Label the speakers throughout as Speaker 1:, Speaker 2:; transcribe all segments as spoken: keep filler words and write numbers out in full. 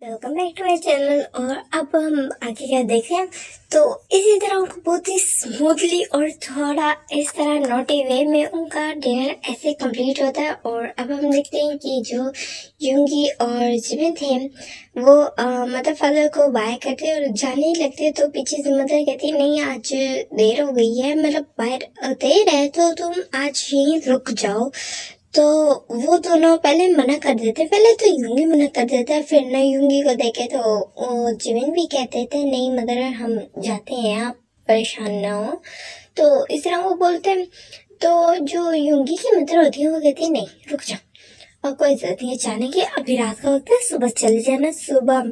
Speaker 1: Welcome back to my channel. और अब हम आगे क्या देखें तो इसी तरह उनको बहुत ही स्मूथली और थोड़ा इस तरह नोटी वे में उनका डिनर ऐसे कंप्लीट होता है। और अब हम देखते हैं कि जो युंगी और जिमिन थे वो मदर फादर को बाय करते और जाने ही लगते तो पीछे से मदर कहती नहीं आज देर हो गई है, मतलब बाहर देर है तो तुम आज यहीं रुक जाओ। तो वो दोनों पहले मना कर देते, पहले तो युंगी मना कर देता है, फिर ना युंगी को देखे तो जिमिन भी कहते थे नहीं मदर हम जाते हैं आप परेशान ना हो। तो इस तरह वो बोलते हैं। तो जो युंगी की मदर होती है वो कहती है नहीं रुक जाओ और कोई जरूरत नहीं है जाने की, अभी रात का वक्त है, सुबह चले जाना, सुबह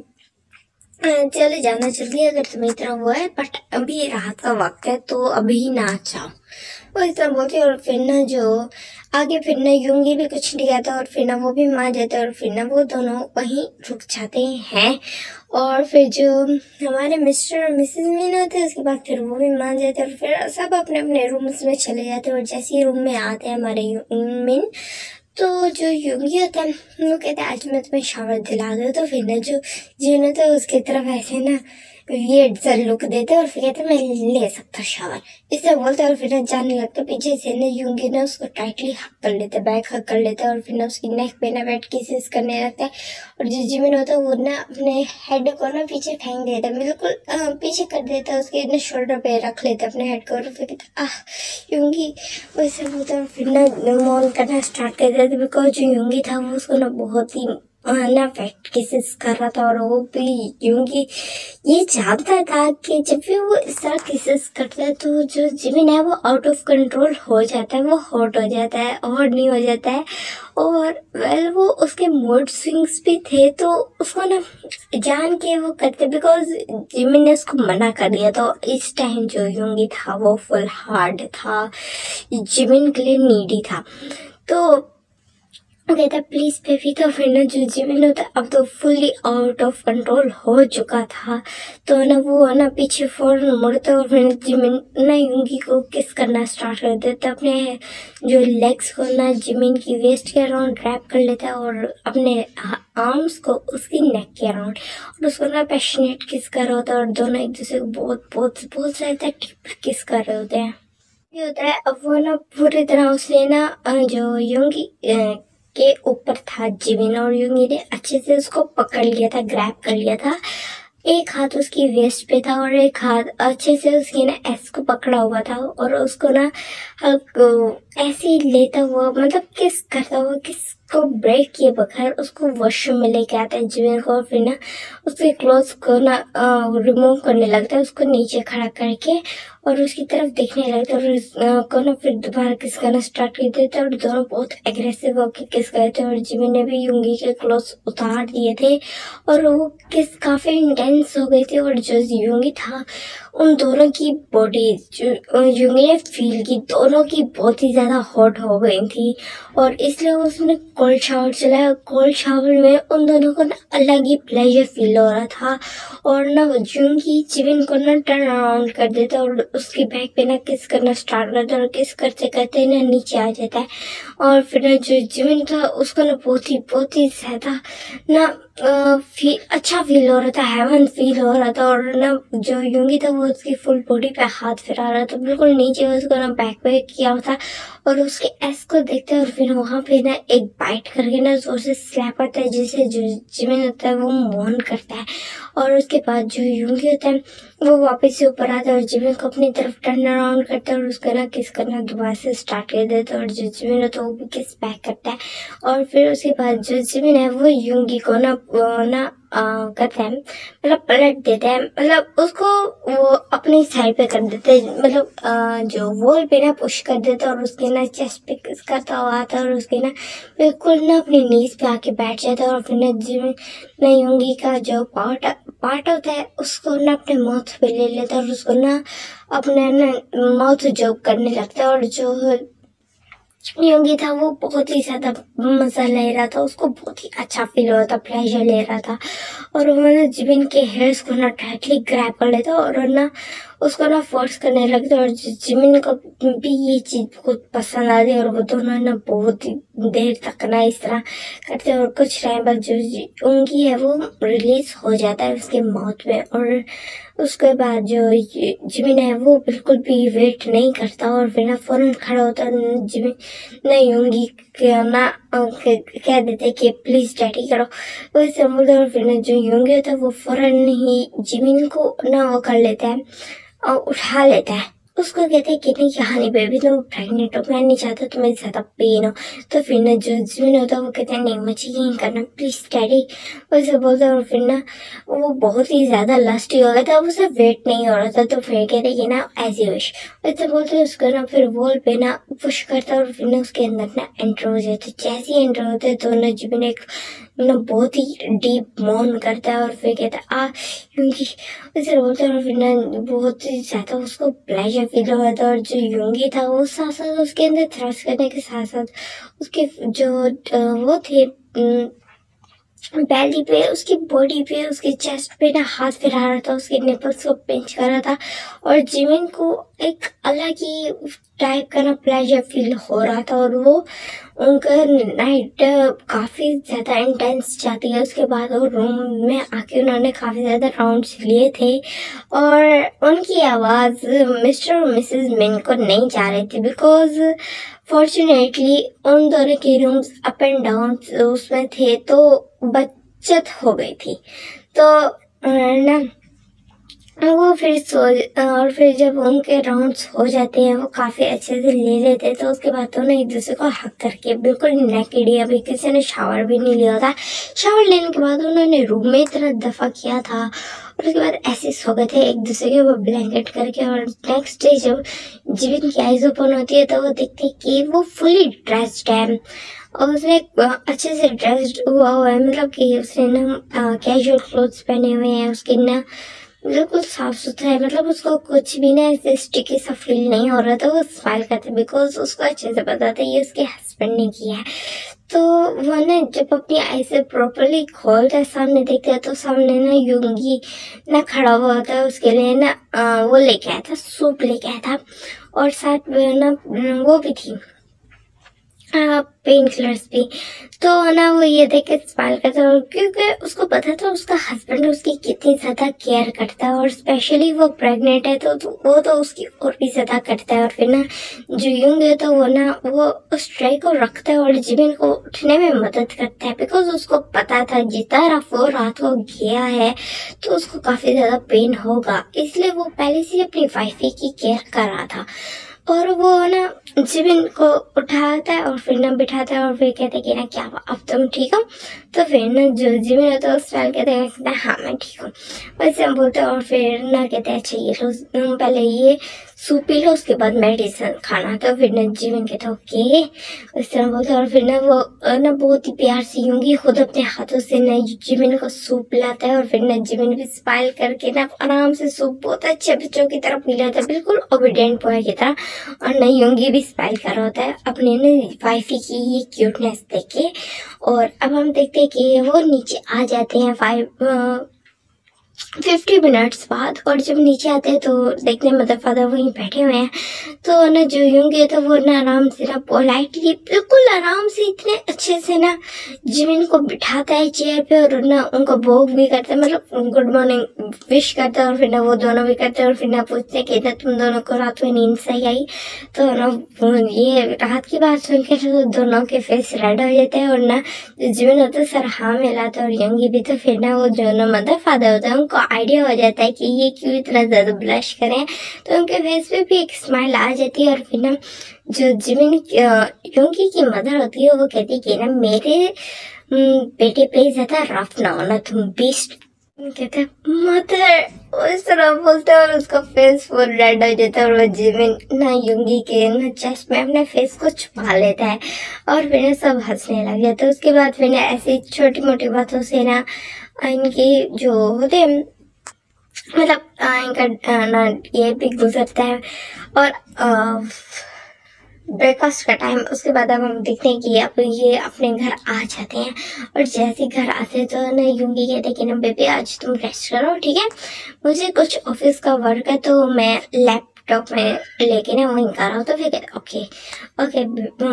Speaker 1: चले जाना जल्दी अगर तुम्हें इतना हुआ है, बट अभी रात का वक्त है तो अभी ना जाओ। वो इस तरह बोलते और फिर ना जो आगे फिर ना युंगी भी कुछ नहीं कहता और फिर ना वो भी मान जाते और फिर ना वो दोनों वहीं रुक जाते हैं। और फिर जो हमारे मिस्टर और मिसेस मीन होते हैं उसके बाद फिर वो भी मान जाते और फिर सब अपने अपने रूम्स में चले जाते और जैसे ही रूम में आते हैं हमारे मीन तो जो युंगी होता है वो कहते हैं आज मैं तुम्हें शावर दिला दूँ। तो फिर ना जो जिन होता है उसकी तरफ ऐसे ना वियर्ड सा लुक देते और फिर कहते मैं ले सकता शावर, इससे बोलते और फिर ना जाने लगता। पीछे से ना युंगी ना उसको टाइटली हक कर लेते, बैक हक कर लेते और फिर ना उसकी नेक पे ना बैठ किसेस करने लगता है। और जो जिमिन होता है वो ना अपने हेड को ना पीछे फेंक देता, बिल्कुल पीछे कर देता, उसके ना शोल्डर पे रख लेते अपने हेड को और फिर कहता आह युंगी, वैसे बोलता और फिर ना मौन करना स्टार्ट कर देते। बिकॉज जो युंगी था वो उसको ना बहुत ही ना फैक्ट किसेस कर रहा था और वो भी युंगी ये जानता था कि जब भी वो इस तरह किसेस करता है तो जो जिमिन है वो आउट ऑफ कंट्रोल हो जाता है, वो हॉट हो जाता है और नहीं हो जाता है। और वेल वो उसके मूड स्विंग्स भी थे तो उसको ना जान के वो करते, बिकॉज जिमिन ने उसको मना कर दिया। तो इस टाइम जो युंगी था वो फुल हार्ड था, जिमिन के लिए नीडी था। तो कहता प्लीज बेबी। तो फिर ना जो जिमिन होता अब तो फुली आउट ऑफ कंट्रोल हो चुका था तो ना वो ना पीछे फौरन मुड़ता और फिर जिमिन ना युंगी को किस करना स्टार्ट कर देता, अपने जो लेग्स को ना जिमिन की वेस्ट के अराउंड रैप कर लेता और अपने आर्म्स को उसकी नेक के अराउंड और उसको ना पैशनेट किस कर रहा होता है और दोनों एक दूसरे को बहुत बहुत बहुत ज्यादा किस कर रहे होते हैं। ये होता है अब वो ना पूरी तरह उसने ना जो युंगी के ऊपर था जिमिन और युंगी ने अच्छे से उसको पकड़ लिया था, ग्रैब कर लिया था। एक हाथ उसकी वेस्ट पे था और एक हाथ अच्छे से उसकी ना एस को पकड़ा हुआ था और उसको ना ऐसे ही लेता हुआ मतलब किस करता हुआ किस को ब्रेक किए बगैर उसको वॉशरूम में लेके आता है जिमिन को और फिर ना उसके क्लोथ्स को ना रिमूव करने लगता है, उसको नीचे खड़ा करके और उसकी तरफ देखने लगता है और उसको ना फिर दोबारा किस करना स्टार्ट कर देते और दोनों बहुत एग्रेसिव होकर किस करते और जिमिन ने भी युंगी के क्लोथ्स उतार दिए थे और वो किस काफी इंटेंस हो गई थी। और जो युंगी था उन दोनों की बॉडी जो युंगी ने फील की दोनों की बहुत ही ज्यादा हॉट हो गई थी और इसलिए उसने कोल्ड शावर चलाया। कोल्ड शावर में उन दोनों को ना अलग ही प्लेजर फील हो रहा था और ना युंगी जिमिन को ना टर्न अराउंड कर देता और उसकी बैक पे ना किस करना स्टार्ट करता और किस करते करते ना नीचे आ जाता है। और फिर ना जो जिमिन था उसको ना बहुत ही बहुत ही ज्यादा ना फील अच्छा फील हो रहा था, हेवन फील हो रहा था और ना जो युंगी था वो उसकी फुल बॉडी पे हाथ फिरा रहा था, बिल्कुल नीचे उसको ना बैक पे किया था और उसके एस को देखते और फिर वहां पे ना एक बाइट करके ना जोर से स्लैप आता है जिसे जो जिमिन होता है वो मौन करता है। और उसके बाद जो युंगी होता है वो वापस से ऊपर आता है और जिमिन को अपनी तरफ टर्न अराउंड करता है और उसका ना किस करना दोबारा से स्टार्ट कर देता है और जो जिमिन होता है वो भी किस बैक करता है। और फिर उसके बाद जो जिमिन है वो युंगी को ना ना करता है मतलब पलट देता है, मतलब उसको वो अपनी साइड पे कर देते हैं, मतलब आ, जो वॉल पे ना पुश कर देता है और उसके ना चेस्ट पे किस करता हुआ आता है और उसके ना बिल्कुल ना अपनी नीज पे आके बैठ जाता है और फिर ना जिमिन ना युंगी का जो पार्ट पार्ट होता है उसको ना अपने माउथ पे ले लेता है और उसको ना अपने ना माउथ जोक करने लगता है। और जो युंगी था वो बहुत ही ज्यादा मजा ले रहा था, उसको बहुत ही अच्छा फील हो रहा था, प्लेजर ले रहा था और वो ना जिमिन के हेयर्स को ना टाइटली ग्रैब कर लेता और ना उसको ना फोर्स करने लगता और जिमिन को भी ये चीज़ बहुत पसंद आती और वो दोनों ना बहुत देर तक ना इस तरह करते और कुछ टाइम बाद जो उंगली है वो रिलीज हो जाता है उसके माउथ में। और उसके बाद जो जिमिन है वो बिल्कुल भी वेट नहीं करता और फिर ना फौरन खड़ा होता है। जिमिन ना युंगी ना कह देते कि प्लीज डैडी करो, वैसे बोलते और फिर ना जो युंगी होता है वो फौरन ही जिमिन को ना वो कर लेता है और उठा लेता है। उसको कहते हैं कि नहीं यहाँ नहीं बेबी, तुम प्रेग्नेंट हो, मैं नहीं चाहता तुम्हें ज़्यादा पेन हो। तो फिर ना जो जिमिन होता है वो कहते हैं नहीं मुझे यही करना प्लीज़ डैडी, वैसे बोलते हैं। और फिर ना वो बहुत ही ज़्यादा लस्टी हो गया था, उसे वेट नहीं हो रहा था। तो फिर कहते कि ना एज यू विश, वैसे बोलते हैं। उसको ना फिर वॉल पे ना पुश करता और फिर ना उसके अंदर ना एंटर हो जाते। जैसे ही एंटर होते तो ना जिमिन एक ना बहुत ही डीप मौन करता है और फिर कहता है आ युंगी, वैसे बोलते हैं। और फिर ना बहुत ही ज़्यादा उसको प्लेजर फील हो रहा था और जो युंगी था वो साथ साथ उसके अंदर थ्रस्ट करने के साथ साथ उसके जो वो थे बेली पे, उसकी बॉडी पे, उसके चेस्ट पे ना हाथ फिरा रहा था, उसके निपल्स को पिंच कर रहा था और जिमिन को एक अलग ही टाइप का ना प्लेजर फील हो रहा था। और वो उनका नाइट काफ़ी ज़्यादा इंटेंस जाती है। उसके बाद वो रूम में आके उन्होंने काफ़ी ज़्यादा राउंड्स लिए थे और उनकी आवाज़ मिस्टर और मिसेस मिन को नहीं जा रही थी बिकॉज फॉर्चुनेटली उन दोनों के रूम्स अप एंड डाउन उसमें थे तो बचत हो गई थी। तो ना वो फिर सो और फिर जब उनके राउंड्स हो जाते हैं वो काफ़ी अच्छे से ले लेते हैं। तो उसके बाद तो ना एक दूसरे को हक करके बिल्कुल नेकेड, अभी किसी ने शावर भी नहीं लिया था। शावर लेने के बाद उन्होंने रूम में इतना दफ़ा किया था और उसके बाद ऐसे सो गए थे एक दूसरे के वो ब्लैंकेट करके। और नेक्स्ट डे जब जिमिन की आइज ओपन होती है तो वो देखते हैं कि वो फुली ड्रेस्ड है और उसने अच्छे से ड्रेस्ड हुआ हुआ है, मतलब कि उसने ना कैजुअल क्लोथ्स पहने हुए हैं, उसकी ना बिल्कुल साफ सुथरा है, मतलब उसको कुछ भी ना ऐसे स्टिकी सा फील नहीं हो रहा था। वो स्माइल करते बिकॉज उसको अच्छे से पता था ये उसके हस्बैंड ने किया है। तो वो ना जब अपनी आई से प्रॉपरली खोलता है, सामने देखता है तो सामने ना युंगी ना खड़ा हुआ होता है। उसके लिए ना आ, वो लेके आया था, सूप लेके आया था और साथ में ना वो भी थी पेन किलर्स भी। तो ना वो ये देख के स्माइल करता है क्योंकि उसको पता था उसका हस्बैंड उसकी कितनी ज़्यादा केयर करता है और स्पेशली वो प्रेग्नेंट है तो, तो वो तो उसकी और भी ज़्यादा करता है। और फिर ना जो युंग है तो वो ना वो उस ट्रे को रखता है और जिमिन को उठने में मदद करता है बिकॉज उसको पता था जितना रफ वो रात को गया है तो उसको काफ़ी ज़्यादा पेन होगा, इसलिए वो पहले से अपनी वाइफी की केयर कर रहा था। और वो ना जिमिन को उठाता है और फिर ना बिठाता है और फिर कहते हैं कि ना क्या अब तुम ठीक हो। तो फिर ना जो जिमिन होता है उस टाइम कहते हैं हाँ मैं ठीक हूँ, वैसे हम बोलते हैं। और फिर ना कहते हैं अच्छा ये लो पहले ये सूप पी लो उसके बाद मेडिसिन खाना। तो फिर ना जिमिन कहता है ओके, उस तरह बोलते हैं। और फिर ना वो ना बहुत ही प्यार से यूंगी खुद अपने हाथों से ना जिमिन को सूप पिलाता है और फिर ना जिमिन भी स्माइल करके ना आराम से सूप बहुत अच्छे बच्चों की तरह पी लेता है, बिल्कुल ओबीडियंट बॉय की तरह। और ना युंगी भी स्माइल कर रहा होता है अपने ना वाइफी की ये क्यूटनेस देख के। और अब हम देखते हैं कि वो नीचे आ जाते हैं फाइव फिफ्टी मिनट्स बाद। और जब नीचे आते हैं तो देखते हैं मदर फादर वहीं बैठे हुए हैं। तो ना जो युंगी है तो वो ना आराम से ना पोलाइटली बिल्कुल आराम से इतने अच्छे से ना जिमिन को बिठाता है चेयर पे और ना उनको भोग भी करता है, मतलब गुड मॉर्निंग विश करता है। और फिर ना वो दोनों भी करते हैं और फिर ना पूछते हैं कि ना तुम दोनों को रात में नींद सही आई। तो ना ये रात की बात सुन के तो दोनों के फेस रेड हो जाते हैं और ना जिमिन होता है सर हाँ मिलाता है और युंगी भी। तो फिर ना वो जो ना मदर फादर होता है उनको आइडिया हो जाता है कि ये क्यों इतना ज़्यादा ब्लश करें, तो उनके फेस पे भी एक स्माइल आ जाती है। और फिर ना जो जिमिन युंगी की मदर होती है वो कहती है कि ना मेरे बेटे पे ज़्यादा रफ ना होना, तुम बीस्ट कहते मदर उस तरह बोलते हैं और उसका फेस फुल रेड हो जाता है। और वो जिमिन ना युंगी के ना चेस्ट में अपने फेस को छुपा लेता है और फिर ना सब हंसने लग जाते हैं। उसके बाद फिर ना ऐसी छोटी मोटी बातों से ना इनकी जो होते मतलब इनका ना ये भी गुजरता है। और ब्रेकफास्ट का टाइम, उसके बाद अब हम देखते हैं कि अब ये अपने घर आ जाते हैं। और जैसे घर आते हैं तो ना यूंगी कहते हैं कि ना बेबी आज तुम रेस्ट करो, ठीक है, मुझे कुछ ऑफिस का वर्क है तो मैं लैपटॉप में लेके ना वहीं कर रहा हूँ। तो फिर कहते ओके ओके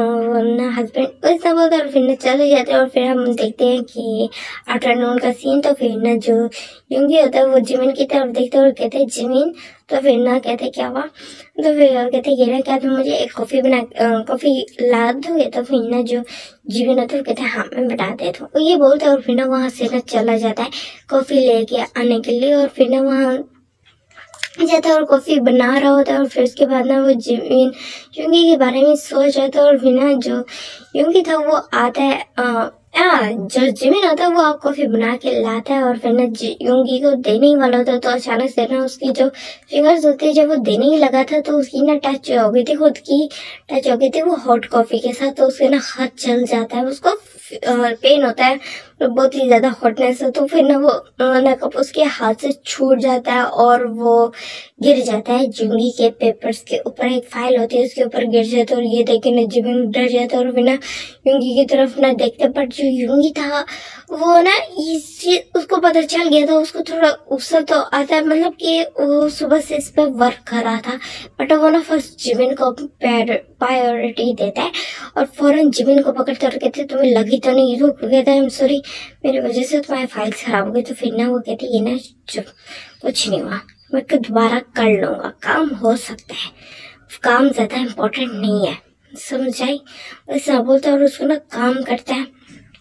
Speaker 1: ना हस्बैंड ऐसा बोलते हैं और फिर ना चले जाते हैं। और फिर हम देखते हैं कि आफ्टरनून का सीन। तो फिर ना जो यूंगी होता है वो जिमिन की तरफ देखते हैं और कहते हैं जिमिन। तो फिर ना कहते क्या हुआ, तो फिर कहते ये ना क्या तुम मुझे एक कॉफ़ी बना कॉफ़ी ला दोगे। तो फिर ना जो जिमिन होता है कहते हैं हाँ मैं बना देता हूँ, ये बोलते हैं। और फिर ना वहाँ से ना चला जाता है कॉफ़ी लेके आने के लिए। और फिर ना वहाँ जाता है और कॉफ़ी बना रहा होता है। और फिर उसके बाद ना वो जिमिन यूंगी के बारे में सोच रहा था। और फिर ना जो यूंगी था वो आता है आ, आ, जो जिमिन होता है वो कॉफ़ी बना के लाता है। और फिर ना यूंगी को देने ही वाला होता है तो अचानक से ना उसकी जो फिंगर्स होती है जब वो देने ही लगा था तो उसकी ना टच हो गई थी, खुद की टच हो गई थी वो हॉट कॉफ़ी के साथ। तो उसके ना हाथ चल जाता है, उसको पेन होता है, बहुत ही ज़्यादा हॉटनेस है। तो फिर ना वो ना कप उसके हाथ से छूट जाता है और वो गिर जाता है यूंगी के पेपर्स के ऊपर। एक फाइल होती है उसके ऊपर गिर जाता है और ये देख के ना जिमिन डर जाता है और फिर ना यूंगी की तरफ ना देखते। बट जो यूंगी था वो ना इसी उसको पता चल गया था, उसको थोड़ा गुस्सा तो आता है, मतलब कि वो सुबह से इस पर वर्क कर रहा था। बट वो ना फर्स्ट जिमिन को प्रायोरिटी देता है और फौरन जिमिन को पकड़ते और कहते तुम्हें लगी तो नहीं। रुक कहता है सॉरी मेरी वजह से तुम्हारी फाइल खराब हो गई। तो फिर ना वो कहती ये ना चुप कुछ नहीं हुआ, मैं दोबारा कर लूँगा, काम हो सकता है, काम ज़्यादा इम्पोर्टेंट नहीं है, समझ आई। ऐसा बोलता है और उसको ना काम करता है।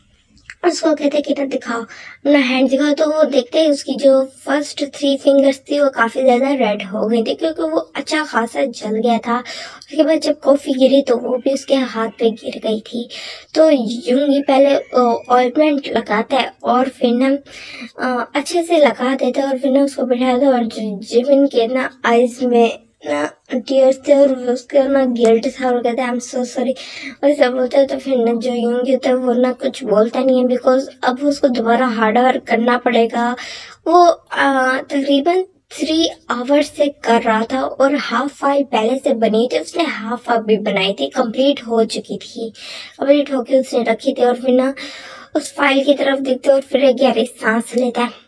Speaker 1: उसको कहते कि ना दिखाओ अपना हैंड दिखाओ। तो वो देखते हैं उसकी जो फर्स्ट थ्री फिंगर्स थी वो काफ़ी ज़्यादा रेड हो गई थी क्योंकि वो अच्छा खासा जल गया था। उसके बाद जब कॉफ़ी गिरी तो वो भी उसके हाथ पे गिर गई थी। तो यूंगी पहले ऑइंटमेंट लगाता है और फिर ना अच्छे से लगा देता है और फिर ना उसको बिठाता है। और जिमिन के ना आइज में ना टीयर्स थे और उसका ना गिल्ट था और कहते हैं आई एम सो सॉरी वैसा बोलता है। तो फिर ना जो यूंगी होता है वो ना कुछ बोलता नहीं है बिकॉज अब उसको दोबारा हार्ड वर्क करना पड़ेगा। वो तकरीबन थ्री आवर्स से कर रहा था और हाफ फाइल पहले से बनी थी, उसने हाफ अभी बनाई थी, कंप्लीट हो चुकी थी, कंप्लीट होके उसने रखी थी। और फिर ना उस फाइल की तरफ देखते और फिर एक गहरी सांस लेता है।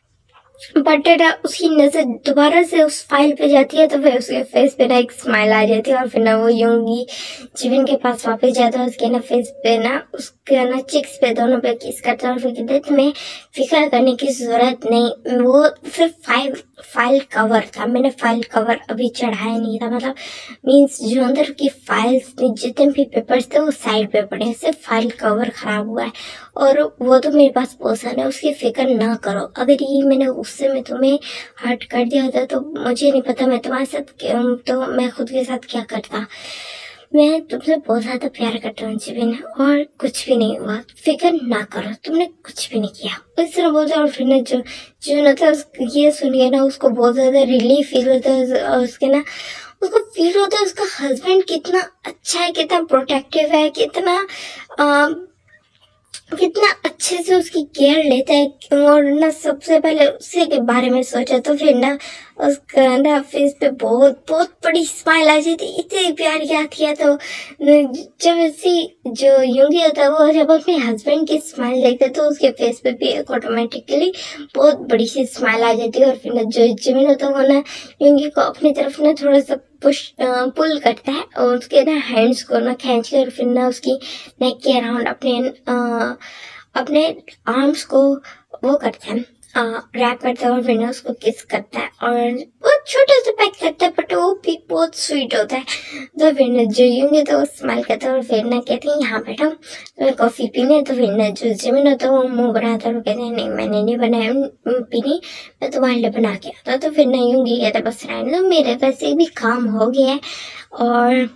Speaker 1: बट उसकी नजर दोबारा से उस फाइल पे जाती है तो फिर उसके फेस पे ना एक स्माइल आ जाती है। और फिर ना वो यूंगी जिमिन के पास वापस जाता है, उसके ना फेस पे ना उसके ना चिक्स पे दोनों पे किस करता है और फिर कहते हैं तुम्हें फिक्र करने की जरूरत नहीं, वो सिर्फ फाइल फाइल कवर था, मैंने फाइल कवर अभी चढ़ाया नहीं था, मतलब मीन्स जो अंदर की फाइल्स जितने भी पेपर्स थे वो साइड पे पड़े, सिर्फ फाइल कवर खराब हुआ है और वो तो मेरे पास पोर्सन है, उसकी फिक्र ना करो। अगर ये मैंने उससे मैं तुम्हें हर्ट कर दिया होता तो मुझे नहीं पता मैं तुम्हारे साथ तो मैं खुद के साथ क्या करता। मैं तुमसे बहुत ज़्यादा प्यार करता हूँ जिमिन और कुछ भी नहीं हुआ, फिक्र ना करो, तुमने कुछ भी नहीं किया। इस तरह बोलता और फिर ना जो जो ना था ये सुनिए ना उसको बहुत ज़्यादा रिलीफ फील होता है और उसके ना उसको फील होता है उसका हस्बैंड कितना अच्छा है, कितना प्रोटेक्टिव है, कितना आ, कितना अच्छे से उसकी केयर लेता है। और ना सबसे पहले उसी के बारे में सोचा तो फिर ना उसका ना फेस पे बहुत बहुत बड़ी स्माइल आ जाती, इतनी प्यारी आती है। तो जब ऐसी जो यूंगी होता है वो जब अपने हस्बैंड की स्माइल देखते तो उसके फेस पे भी एक ऑटोमेटिकली बहुत बड़ी सी स्माइल आ जाती है। और फिर ना जो जिमिन होता है वो ना यूंगी को अपनी तरफ ना थोड़ा सा पुश पुल करता है और उसके ना हैंड्स को ना खींच के और फिर ना उसकी नेक के अराउंड अपने आ, अपने आर्म्स को वो करता है, रैप करता है और फिर ना उसको किस करता है और बहुत छोटा सा पैक करता है बट वो भी बहुत स्वीट होता है। तो फिर ना जो यूंगी तो वो स्माइल करता है और फिर ना कहते हैं यहाँ बैठो तो कॉफ़ी पीने। तो फिर ना जो जिमिन होता है वो मुँह बनाता है और कहते हैं नहीं मैंने नहीं बनाया पीनी, मैं तुम्हारे लिए बना के आता। तो फिर ना यूंगी कहता है बस रहने दो, मेरे वैसे भी काम हो गया है और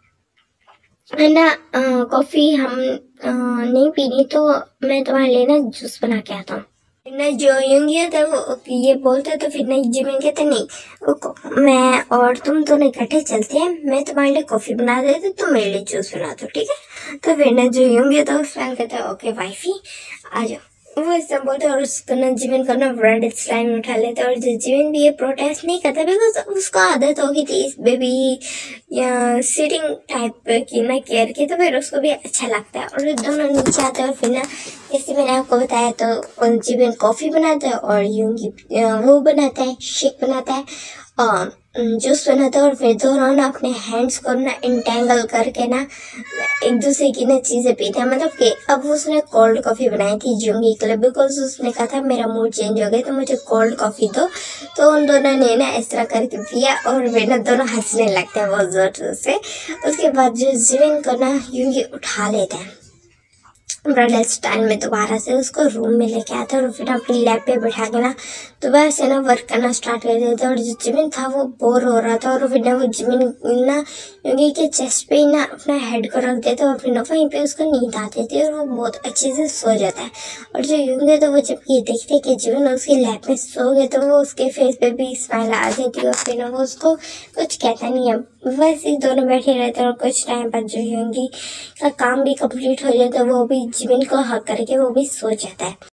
Speaker 1: है ना कॉफ़ी हम आ, नहीं पीनी तो मैं तुम्हारे लिए ना जूस बना के आता हूँ। ना जो यूंगी होता है वो ये बोलता है तो फिर ना जिमिन कहते नहीं रुको मैं और तुम दोनों इकट्ठे चलते हैं, मैं तुम्हारे लिए कॉफ़ी बना देती हूँ तुम मेरे लिए जूस बना दो, ठीक है। तो फिर ना जो यूंगी होता है उस टाइम कहता है ओके वाइफी आ जाओ। वो ऐसा बोलते हैं और उसको ना जीवन को ना ब्रांडेड स्टाइल में उठा लेते हैं। और जो जीवन भी ये प्रोटेस्ट नहीं करता बिकॉज उसको आदत होगी थी इस बेबी या सिटिंग टाइप की ना केयर की, तो फिर उसको भी अच्छा लगता है। और दोनों नीचे आते हैं और फिर ना जैसे मैंने आपको बताया तो जीवन कॉफ़ी बनाता है और यूंगी वो बनाता है, शेक बनाता है और जूस बनाता है। और फिर दोनों ना अपने हैंड्स को ना इंटेंगल करके ना एक दूसरे की ना चीज़ें पीते हैं। मतलब कि अब उसने कोल्ड कॉफ़ी बनाई थी जूंगी के लिए बिकॉज उसने कहा था मेरा मूड चेंज हो गया तो मुझे कोल्ड कॉफ़ी दो, तो उन दोनों ने ना इस तरह करके पिया और वे ना दोनों हंसने लगते हैं बहुत ज़ोर से। उसके बाद जो जीवन को ना यूंगी उठा लेते हैं ब्राइडल स्टाइल में, दोबारा से उसको रूम में लेके आते हैं और फिर अपनी लैब पे बैठा के ना दोबारा से ना वर्क करना स्टार्ट कर देते हैं। और जो जिमिन था वो बोर हो रहा था और फिर ना वो जिमिन ना यूंगी के चेस्ट पे ना अपना हेड को रख देते और फिर ना वहीं पे उसको नींद आती थी और वो बहुत अच्छे से सो जाता है। और जो यूंगी तो वो जब ये देखते कि जिमिन उसकी लैब में सो गए तो वो उसके फेस पे भी स्माइल आ जाती है और फिर ना वो उसको कुछ कहता नहीं है, वैसे ही दोनों बैठे रहते हैं। और कुछ टाइम बाद जो यूंगी का काम भी कंप्लीट हो जाता है वो भी जिमिन को हक करके वो भी सो जाता है।